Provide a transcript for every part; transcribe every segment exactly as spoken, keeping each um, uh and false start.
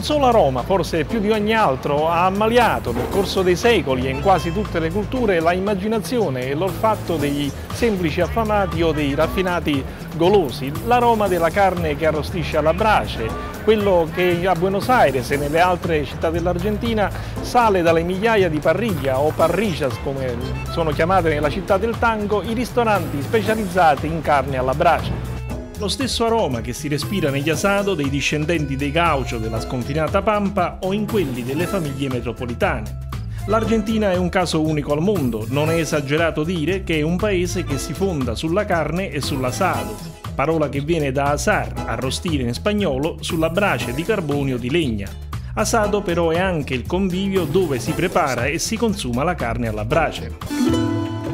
Non solo a Roma, forse più di ogni altro, ha ammaliato nel corso dei secoli e in quasi tutte le culture la immaginazione e l'olfatto dei semplici affamati o dei raffinati golosi, l'aroma della carne che arrostisce alla brace, quello che a Buenos Aires e nelle altre città dell'Argentina sale dalle migliaia di parriglia o parrillas, come sono chiamate nella città del tango, i ristoranti specializzati in carne alla brace. Lo stesso aroma che si respira negli asado dei discendenti dei gaucho della sconfinata Pampa o in quelli delle famiglie metropolitane. L'Argentina è un caso unico al mondo, non è esagerato dire che è un paese che si fonda sulla carne e sull'asado, parola che viene da asar, arrostire in spagnolo, sulla brace di carbone o di legna. Asado però è anche il convivio dove si prepara e si consuma la carne alla brace.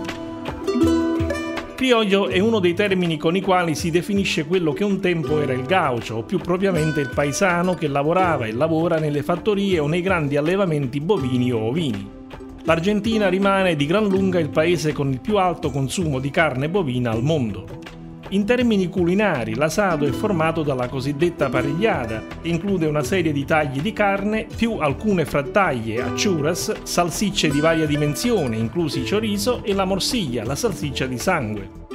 Criollo è uno dei termini con i quali si definisce quello che un tempo era il gaucho, o più propriamente il paesano che lavorava e lavora nelle fattorie o nei grandi allevamenti bovini o ovini. L'Argentina rimane di gran lunga il paese con il più alto consumo di carne bovina al mondo. In termini culinari, l'asado è formato dalla cosiddetta parrigliada, che include una serie di tagli di carne più alcune frattaglie, achuras, salsicce di varia dimensione, inclusi chorizo, e la morcilla, la salsiccia di sangue.